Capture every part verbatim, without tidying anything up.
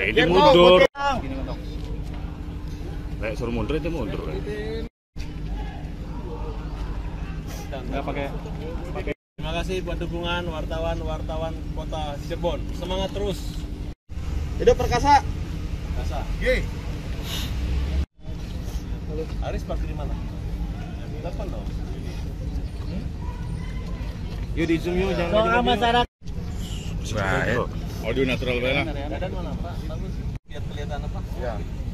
ini mundur. Lek suruh mundur itu mundur. Enggak pakai pakai. Terima kasih buat dukungan wartawan-wartawan Kota Cirebon. Semangat terus. Hidup Perkasa. Perkasa. Ye. Aris parkir di mana? Telepon dong. Yuk di zoom yuk, jangan doa masyarakat. Baik. Audio natural bae lah. Dadan mana Pak? Bagus. Lihat kelihatan apa? Ya.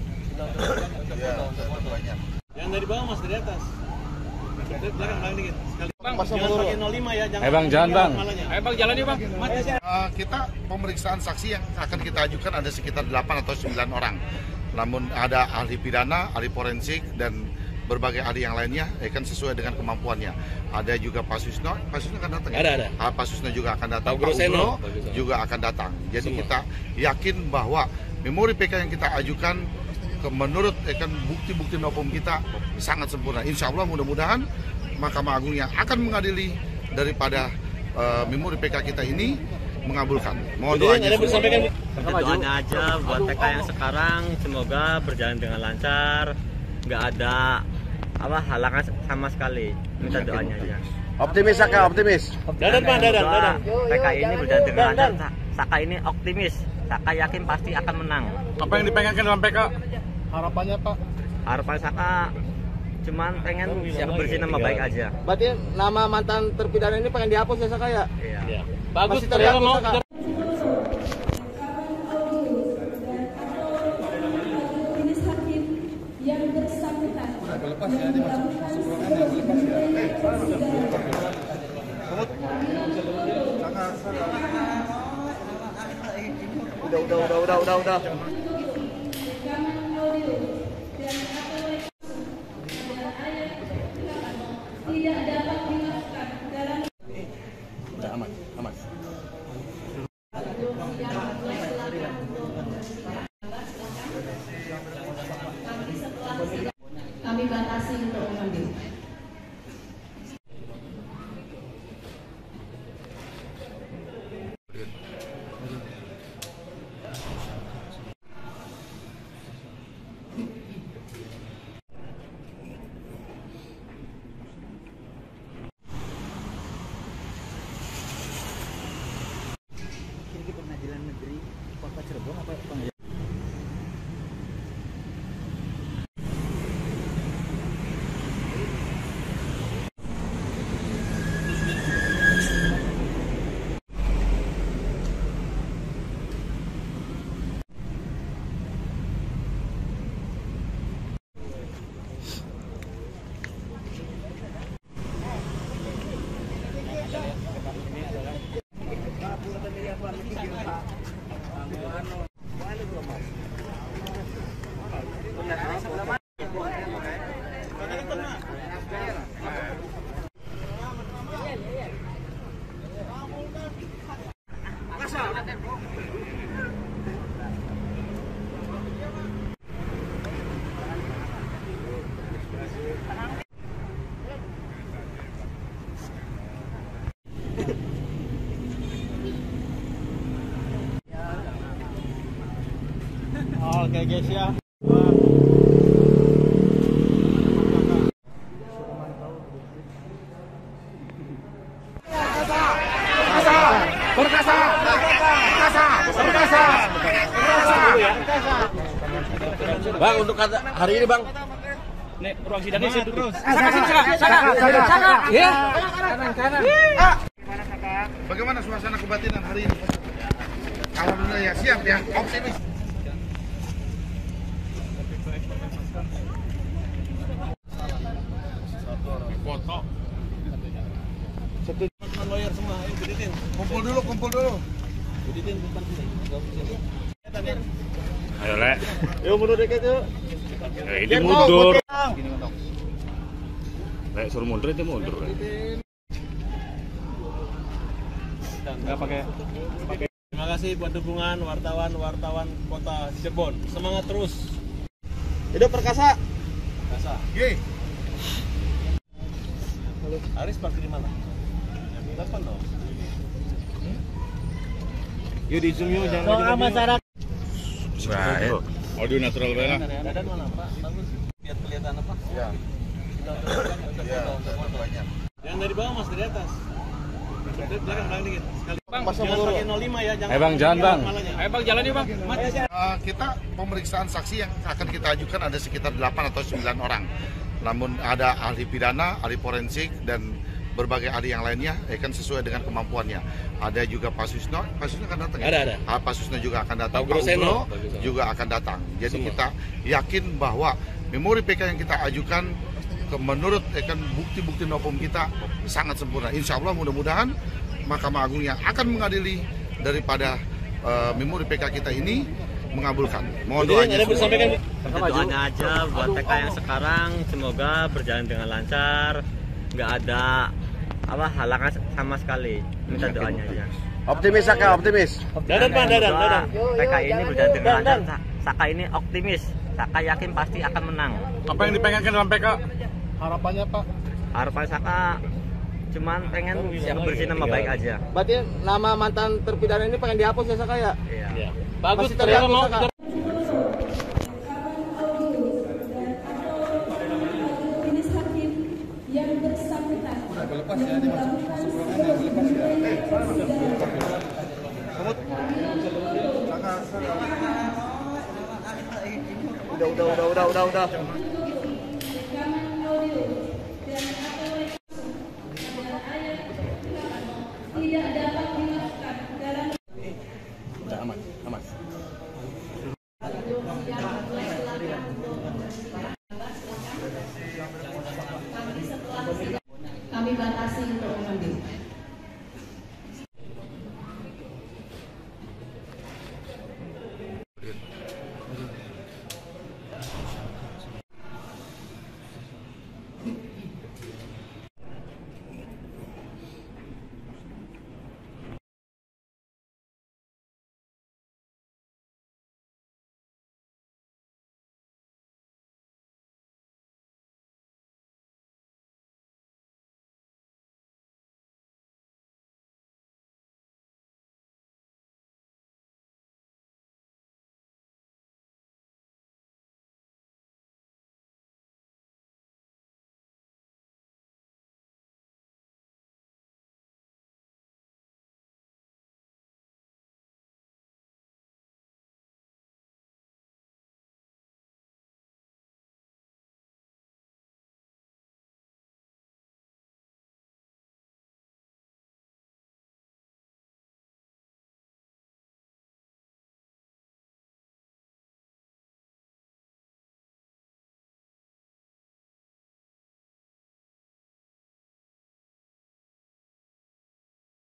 Yang dari bawah Mas dari atas. Belakang belakang dikit. Sekali. Bang, Jangan pakai nol lima ya, jangan. Ayo Bang, jalan Bang. Ayo Bang, jalan yuk Bang. Uh, kita pemeriksaan saksi yang akan kita ajukan ada sekitar delapan atau sembilan orang. Namun ada ahli pidana, ahli forensik dan berbagai ahli yang lainnya, ya kan sesuai dengan kemampuannya. Ada juga Pak Susno, Pak Susno akan datang. Ada, ada. Ah, Pak Susno juga akan datang. Pak Pak Ugro Groseno juga akan datang. Jadi Semua. kita yakin bahwa memori P K yang kita ajukan ke, menurut ya kan bukti-bukti hukum kita sangat sempurna. Insya Allah mudah-mudahan Mahkamah Agung yang akan mengadili daripada uh, memori P K kita ini mengabulkan. Mohon doanya semua. Minta doanya aja buat P K yang sekarang, semoga berjalan dengan lancar, nggak ada apa halangan sama sekali. Minta doanya aja. Optimis Saka, optimis. Dadan Pak, dadan, dadan. P K ini berjalan dengan lancar. Saka ini optimis. Saka yakin pasti akan menang. Apa yang dipengenkan dalam P K? Harapannya Pak. Harapan Saka cuman pengen bisa bersih nama baik aja. Berarti nama mantan terpidana ini pengen dihapus ya Saka ya? Iya. Bagus, Masih terganggu, mau Saka. Majelis hakim yang bersangkutan. Lepas ya, ini masuk masuk ruangan yang lepas ya. Udah, udah, udah, udah, udah, udah. Tidak dapat dilakukan dalam Udah aman, aman. kami batasi untuk mengambil. Ini pengadilan negeri Kota Cirebon apa pengadilan? Oke guys ya. Perkasa, Perkasa, Perkasa, Bang, untuk kata hari ini Bang. Nih, ruang sidangnya situ terus. Ya. Bagaimana suasana kebatinan hari ini? Alhamdulillah ya, siap ya, optimis. Foto. Teman lawyer semua, ayo buditin. Kumpul dulu, kumpul dulu. Buditin depan sini. Ayo Lek. Yuk mundur dikit yuk. Ya, ini mundur. Lek suruh mundur itu mundur. Enggak pakai pakai. Terima kasih buat dukungan wartawan-wartawan Kota Cirebon. Semangat terus. Hidup Perkasa. Perkasa. Ye. Aris parkir di mana? Telepon dong. Yuk di zoom yuk, jangan Doa masyarakat. Baik. Audio natural banget. Dadan mana Pak? Bagus. Lihat kelihatan apa? Ya. Ya, banyak. Yang dari bawah Mas, dari atas. Dari belakang belakang dikit. Sekali. Bang, Masa jangan mundur. pakai nol lima ya, jangan. Ayo bang, jalan bang. Ayo bang, jalan nih bang. Mati aja. Uh, kita pemeriksaan saksi yang akan kita ajukan ada sekitar delapan atau sembilan orang. Namun ada ahli pidana, ahli forensik, dan berbagai ahli yang lainnya ya kan sesuai dengan kemampuannya. Ada juga Pak Susno, Pak Susno akan datang. Ada, ada. Ah, Pak Susno juga akan datang. Pak Pak Groseno. Ugro juga akan datang. Jadi Semua. kita yakin bahwa memori P K yang kita ajukan ke- menurut ya kan bukti-bukti nopum kita sangat sempurna. Insya Allah mudah-mudahan Mahkamah Agung yang akan mengadili daripada uh, memori P K kita ini mengabulkan. Mohon doanya. Ada disampaikan. Minta doanya aja buat T K yang sekarang semoga berjalan dengan lancar, nggak ada apa halangan sama sekali. Minta doanya aja. Optimis Saka, optimis. Dadan Pak, dadan, Semoga dadan. T K ini berjalan dengan Dan, lancar. dan. Sa- Saka ini optimis. Saka yakin pasti akan menang. Apa yang dipengenkan dalam P K? Harapannya Pak. Harapan Saka cuman pengen yang bersih nama baik aja. Berarti nama mantan terpidana ini pengen dihapus ya Saka ya? Iya. Bagus, Masih ternyata terganggu, mau. Saka. Majelis hakim yang bersangkutan yang melakukan Udah, udah, udah, udah, udah, udah.